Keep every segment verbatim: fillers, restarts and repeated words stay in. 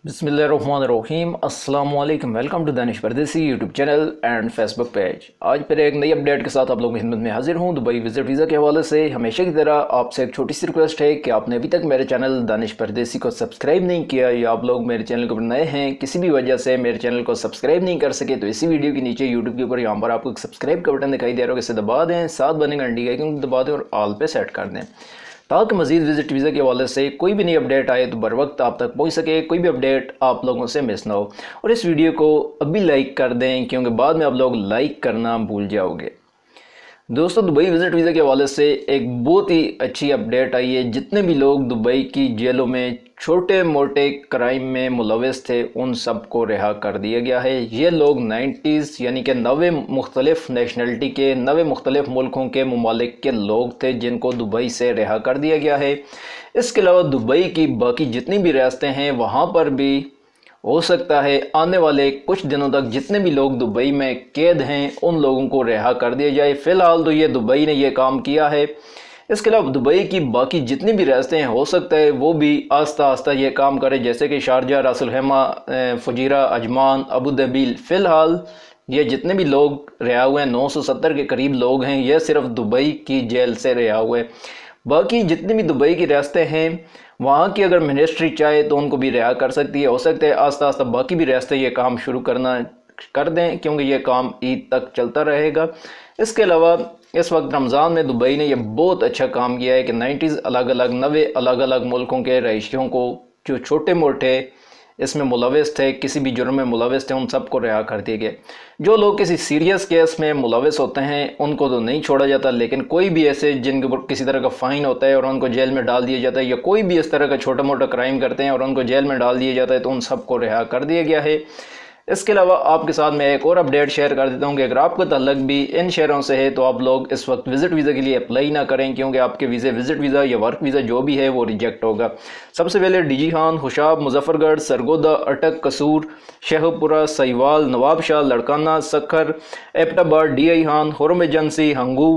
बिस्मिल्लाहिर्रहमानिर्रहीम अस्सलाम वालेकुम। Welcome to Danish Pardesi YouTube channel and Facebook page. आज फिर एक नई अपडेट के साथ आप लोगों की खिदमत में हाजिर हूँ। दुबई विज़िट वीज़ा के हवाले से हमेशा की तरह आपसे एक छोटी सी रिक्वेस्ट है कि आपने अभी तक मेरे चैनल दानिश परदेसी को सब्सक्राइब नहीं किया या आप लोग मेरे चैनल के ऊपर नए हैं, किसी भी वजह से मेरे चैनल को सब्सक्राइब नहीं कर सके, तो इसी वीडियो के नीचे यूट्यूब के ऊपर यहाँ पर आपको एक सब्सक्राइब का बटन दिखाई दे रहा है, इसे दबा दें, साथ बने घंटी का आइकन दबा दें और ऑल पे सेट कर दें ताकि मज़ीद विजिट वीज़ा के हवाले से कोई भी नई अपडेट आए तो बर वक्त आप तक पहुंच सके, कोई भी अपडेट आप लोगों से मिस ना हो। और इस वीडियो को अभी लाइक कर दें क्योंकि बाद में आप लोग लाइक करना भूल जाओगे। दोस्तों, दुबई विज़िट वीज़ा के हवाले से एक बहुत ही अच्छी अपडेट आई है। जितने भी लोग दुबई की जेलों में छोटे मोटे क्राइम में मुलविस थे उन सब को रिहा कर दिया गया है। ये लोग नाइन्टीज़ यानी कि नवे मुख्तलिफ नेशनलिटी के नवे मुख्तलिफ मुल्कों के ममालिक के लोग थे जिनको दुबई से रिहा कर दिया गया है। इसके अलावा दुबई की बाकी जितनी भी रियासतें हैं वहाँ पर भी हो सकता है आने वाले कुछ दिनों तक जितने भी लोग दुबई में कैद हैं उन लोगों को रिहा कर दिया जाए। फ़िलहाल तो ये दुबई ने ये काम किया है। इसके अलावा दुबई की बाकी जितनी भी रियासतें हैं हो सकता है वो भी आस्ता आस्ता ये काम करें, जैसे कि Sharjah, Ras Al Khaimah, Fujairah, Ajman, Abu Dhabi. फ़िलहाल ये जितने भी लोग रिहा हुए हैं, नौ सौ सत्तर के करीब लोग हैं, ये सिर्फ दुबई की जेल से रिहा हुए। बाकी जितनी भी दुबई की रियासतें हैं वहाँ की अगर मिनिस्ट्री चाहे तो उनको भी रिहा कर सकती है। हो सकता है आस्ता आस्ता बाकी भी रियासतें ये काम शुरू करना कर दें क्योंकि ये काम ईद तक चलता रहेगा। इसके अलावा इस वक्त रमज़ान में दुबई ने यह बहुत अच्छा काम किया है कि नाइन्टीज़ अलग अलग नवे अलग अलग मुल्कों के रईसियों को जो छोटे मोटे इसमें मुलविस थे, किसी भी जुर्म में मुलविस थे, उन सबको रिहा कर दिए गए। जो लोग किसी सीरियस केस में मुलविस होते हैं उनको तो नहीं छोड़ा जाता, लेकिन कोई भी ऐसे जिनके ऊपर किसी तरह का फ़ाइन होता है और उनको जेल में डाल दिया जाता है, या कोई भी इस तरह का छोटा मोटा क्राइम करते हैं और उनको जेल में डाल दिया जाता है, तो उन सबको रिहा कर दिया गया है। इसके अलावा आपके साथ मैं एक और अपडेट शेयर कर देता हूँ कि अगर आपका ताल्लुक भी इन शहरों से है तो आप लोग इस वक्त विज़िट वीज़ा के लिए अप्लाई ना करें क्योंकि आपके वीज़े विज़िट वीज़ा या वर्क वीज़ा जो भी है वो रिजेक्ट होगा। सबसे पहले डीजीहान, हुशाब, मुजफ्फरगढ़, सरगोदा, अटक, कसूर, शेखपुरा, सहीवाल, नवाबशाह, लड़काना, सखर, एबटाबाद, डी आई खान, हुरम agency, Hangu,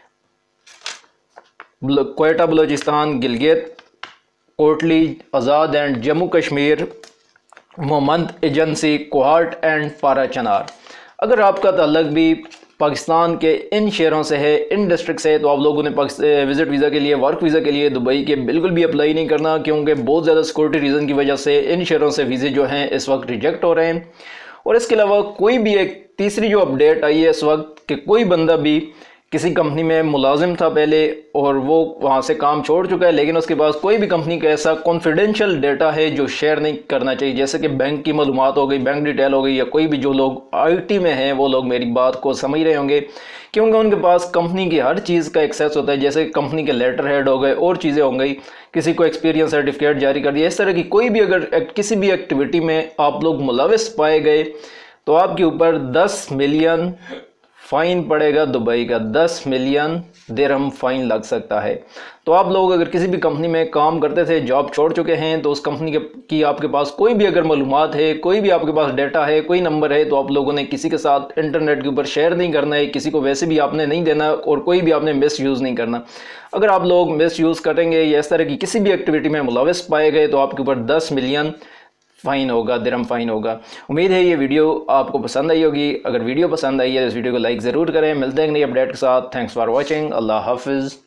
Quetta Balochistan, Gilgit, Kotli, Azad and Jammu Kashmir, Mohmand agency, Kohat and Parachinar. अगर आपका ताल्लुक भी पाकिस्तान के इन शहरों से है, इन डिस्ट्रिक्ट से है, तो आप लोगों ने विज़िट वीज़ा के लिए, वर्क वीज़ा के लिए दुबई के बिल्कुल भी अप्लाई नहीं करना क्योंकि बहुत ज़्यादा सिक्योरिटी रीज़न की वजह से इन शहरों से वीज़े जो हैं इस वक्त रिजेक्ट हो रहे हैं। और इसके अलावा कोई भी एक तीसरी जो अपडेट आई है इस वक्त कि कोई बंदा भी किसी कंपनी में मुलाजिम था पहले और वो वहाँ से काम छोड़ चुका है, लेकिन उसके पास कोई भी कंपनी का ऐसा कॉन्फिडेंशियल डेटा है जो शेयर नहीं करना चाहिए, जैसे कि बैंक की मालूमात हो गई, बैंक डिटेल हो गई, या कोई भी जो लोग आईटी में हैं वो लोग मेरी बात को समझ रहे होंगे क्योंकि उनके पास कंपनी की हर चीज़ का एक्सेस होता है, जैसे कंपनी के लेटर हेड हो गए और चीज़ें हो गई, किसी को एक्सपीरियंस सर्टिफिकेट जारी कर दिया। इस तरह की कोई भी अगर किसी भी एक्टिविटी में आप लोग मुलविस पाए गए तो आपके ऊपर दस मिलियन फ़ाइन पड़ेगा। दुबई का दस मिलियन दिरहम फ़ाइन लग सकता है। तो आप लोग अगर किसी भी कंपनी में काम करते थे, जॉब छोड़ चुके हैं, तो उस कंपनी के की आपके पास कोई भी अगर मालूमात है, कोई भी आपके पास डेटा है, कोई नंबर है, तो आप लोगों ने किसी के साथ इंटरनेट के ऊपर शेयर नहीं करना है, किसी को वैसे भी आपने नहीं देना और कोई भी आपने मिस यूज़ नहीं करना। अगर आप लोग मिस यूज़ करेंगे या इस तरह की किसी भी एक्टिविटी में मुलविस पाए गए तो आपके ऊपर दस मिलियन फ़ाइन होगा, दिरहम फ़ाइन होगा। उम्मीद है ये वीडियो आपको पसंद आई होगी। अगर वीडियो पसंद आई है तो इस वीडियो को लाइक ज़रूर करें। मिलते हैं एक नई अपडेट के साथ। Thanks for watching. अल्लाह हाफिज़।